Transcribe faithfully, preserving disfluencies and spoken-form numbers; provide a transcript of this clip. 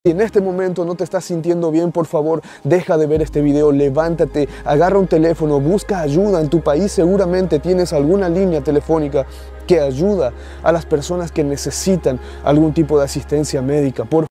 Si en este momento no te estás sintiendo bien, por favor, deja de ver este video, levántate, agarra un teléfono, busca ayuda. En tu país seguramente tienes alguna línea telefónica que ayuda a las personas que necesitan algún tipo de asistencia médica. Por